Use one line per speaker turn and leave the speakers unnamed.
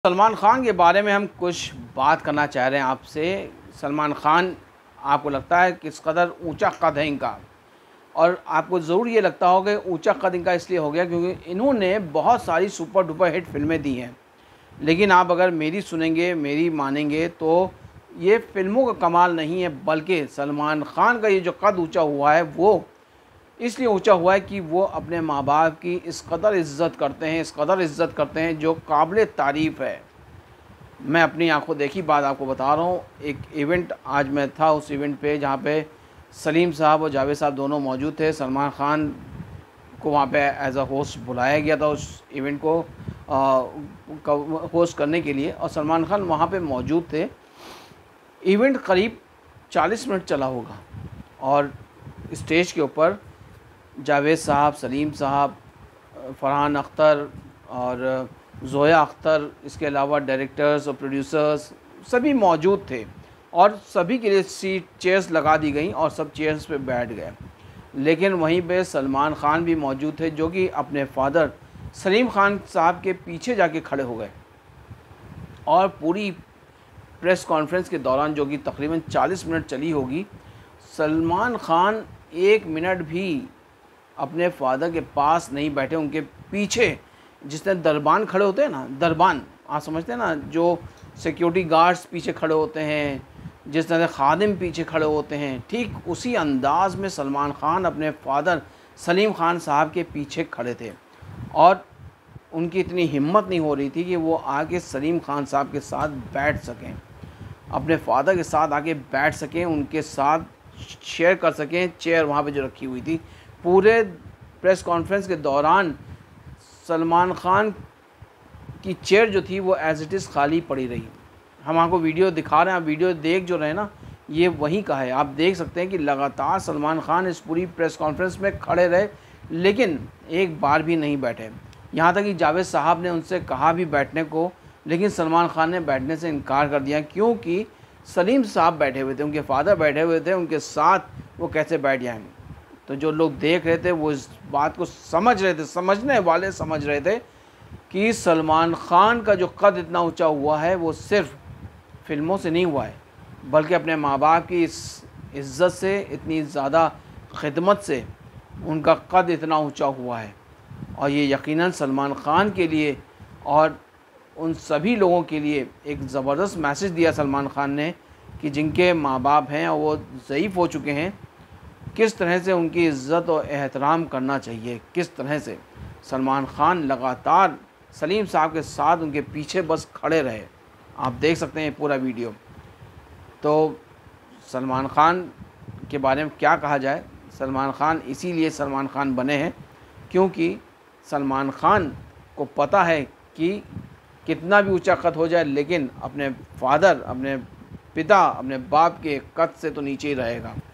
सलमान ख़ान के बारे में हम कुछ बात करना चाह रहे हैं आपसे। सलमान ख़ान, आपको लगता है किस कदर ऊंचा कद है इनका, और आपको ज़रूर ये लगता होगा कि ऊंचा कद इनका इसलिए हो गया क्योंकि इन्होंने बहुत सारी सुपर डुपर हिट फिल्में दी हैं। लेकिन आप अगर मेरी सुनेंगे, मेरी मानेंगे, तो ये फिल्मों का कमाल नहीं है, बल्कि सलमान ख़ान का ये जो कद ऊँचा हुआ है वो इसलिए ऊंचा हुआ है कि वो अपने माँ बाप की इस कदर इज़्ज़त करते हैं, इस कदर इज़्ज़त करते हैं जो काबिल तारीफ़ है। मैं अपनी आंखों देखी बात आपको बता रहा हूँ। एक इवेंट आज मैं था, उस इवेंट पे जहाँ पे सलीम साहब और जावेद साहब दोनों मौजूद थे। सलमान ख़ान को वहाँ पे एज अ होस्ट बुलाया गया था उस इवेंट को होस्ट करने के लिए, और सलमान ख़ान वहाँ पे मौजूद थे। इवेंट करीब 40 मिनट चला होगा और स्टेज के ऊपर जावेद साहब, सलीम साहब, फरहान अख्तर और ज़ोया अख्तर, इसके अलावा डायरेक्टर्स और प्रोड्यूसर्स सभी मौजूद थे और सभी के लिए चेयर्स लगा दी गई और सब चेयर्स पे बैठ गए। लेकिन वहीं पे सलमान ख़ान भी मौजूद थे जो कि अपने फादर सलीम ख़ान साहब के पीछे जाके खड़े हो गए और पूरी प्रेस कॉन्फ्रेंस के दौरान, जो कि तकरीबन 40 मिनट चली होगी, सलमान ख़ान 1 मिनट भी अपने फादर के पास नहीं बैठे। उनके पीछे जिस तरह दरबान खड़े होते हैं ना, दरबान आप समझते हैं ना, जो सिक्योरिटी गार्ड्स पीछे खड़े होते हैं, जिस तरह खादिम पीछे खड़े होते हैं, ठीक उसी अंदाज में सलमान ख़ान अपने फादर सलीम ख़ान साहब के पीछे खड़े थे। और उनकी इतनी हिम्मत नहीं हो रही थी कि वो आके सलीम ख़ान साहब के साथ बैठ सकें, अपने फादर के साथ आके बैठ सकें, उनके साथ शेयर कर सकें चेयर वहाँ पे जो रखी हुई थी। पूरे प्रेस कॉन्फ्रेंस के दौरान सलमान ख़ान की चेयर जो थी वो एज़ इट इज़ खाली पड़ी रही। हम आपको वीडियो दिखा रहे हैं, आप वीडियो देख जो रहे ना, ये वहीं का है। आप देख सकते हैं कि लगातार सलमान ख़ान इस पूरी प्रेस कॉन्फ्रेंस में खड़े रहे, लेकिन एक बार भी नहीं बैठे। यहाँ तक कि जावेद साहब ने उनसे कहा भी बैठने को, लेकिन सलमान ख़ान ने बैठने से इनकार कर दिया क्योंकि सलीम साहब बैठे हुए थे, उनके फादर बैठे हुए थे, उनके साथ वो कैसे बैठ जाएंगे। तो जो लोग देख रहे थे वो इस बात को समझ रहे थे, समझने वाले समझ रहे थे कि सलमान ख़ान का जो कद इतना ऊंचा हुआ है वो सिर्फ फिल्मों से नहीं हुआ है, बल्कि अपने माँ बाप की इस इज़्ज़त से, इतनी ज़्यादा खिदमत से उनका कद इतना ऊंचा हुआ है। और ये यकीनन सलमान ख़ान के लिए और उन सभी लोगों के लिए एक ज़बरदस्त मैसेज दिया सलमान ख़ान ने कि जिनके माँ बाप हैं और वो ज़ईफ़ हो चुके हैं, किस तरह से उनकी इज़्ज़त और एहतराम करना चाहिए, किस तरह से। सलमान ख़ान लगातार सलीम साहब के साथ उनके पीछे बस खड़े रहे। आप देख सकते हैं पूरा वीडियो। तो सलमान ख़ान के बारे में क्या कहा जाए। सलमान ख़ान इसीलिए सलमान ख़ान बने हैं क्योंकि सलमान ख़ान को पता है कि कितना भी ऊंचा कद हो जाए, लेकिन अपने फादर, अपने पिता, अपने बाप के कद से तो नीचे ही रहेगा।